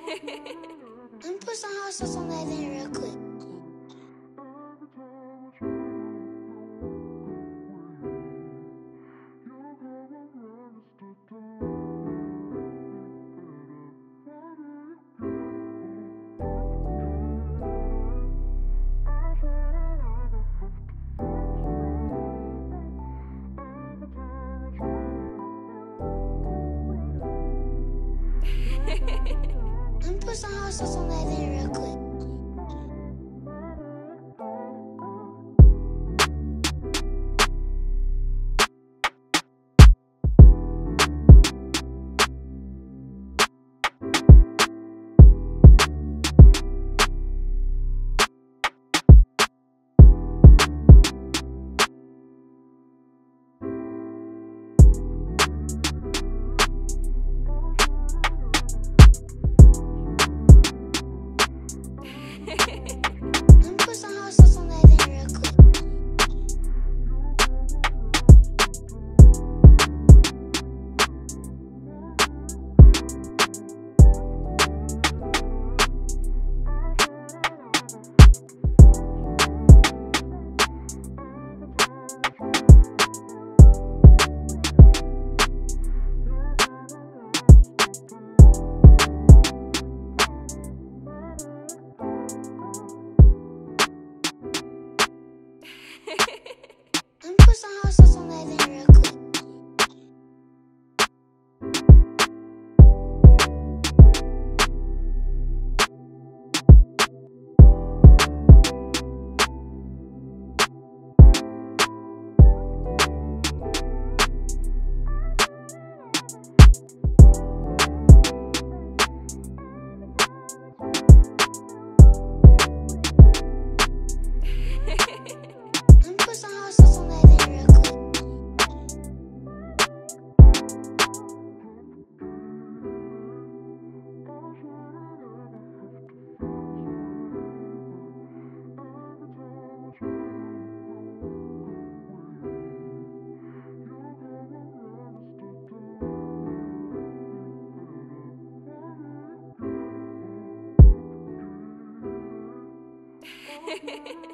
Let me put some hot sauce on that thing real quick. Let me put some hot sauce on that thing real quick. Let me put some hot sauce on that thing real quick. Let me put some hot sauce on that thing real quick. Let me put some hot sauce on that thing real quick. Hehehehe